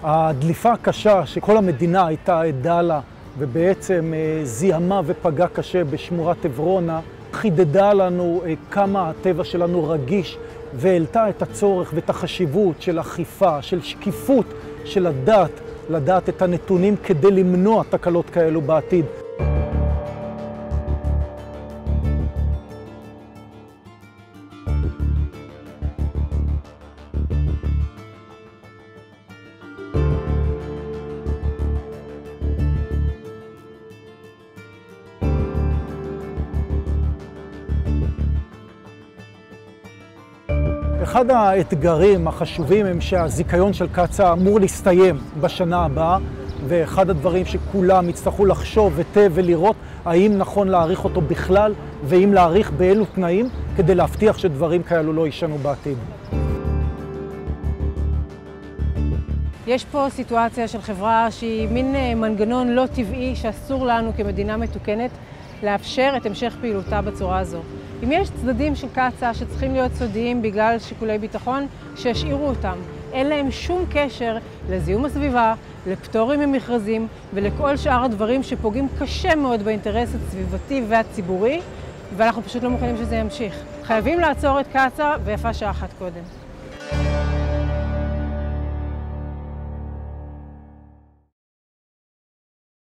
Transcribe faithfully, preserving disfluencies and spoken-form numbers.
הדליפה הקשה שכל המדינה הייתה עדה לה ובעצם זיהמה ופגעה קשה בשמורת עברונה, חידדה לנו כמה הטבע שלנו רגיש והעלתה את הצורך ואת החשיבות של אכיפה, של שקיפות, של לדעת, לדעת את הנתונים כדי למנוע תקלות כאלו בעתיד. אחד האתגרים החשובים הם שהזיכיון של קצא"א אמור להסתיים בשנה הבאה, ואחד הדברים שכולם יצטרכו לחשוב היטב ולראות האם נכון להאריך אותו בכלל, ואם להאריך באילו תנאים, כדי להבטיח שדברים כאלו לא יישנו בעתיד. יש פה סיטואציה של חברה שהיא מין מנגנון לא טבעי שאסור לנו כמדינה מתוקנת לאפשר את המשך פעילותה בצורה הזו. אם יש צדדים של קצא"א שצריכים להיות סודיים בגלל שיקולי ביטחון, שישאירו אותם. אין להם שום קשר לזיהום הסביבה, לפטורים ממכרזים ולכל שאר הדברים שפוגעים קשה מאוד באינטרס הסביבתי והציבורי, ואנחנו פשוט לא מוכנים שזה ימשיך. חייבים לעצור את קצא"א ויפה שעה אחת קודם.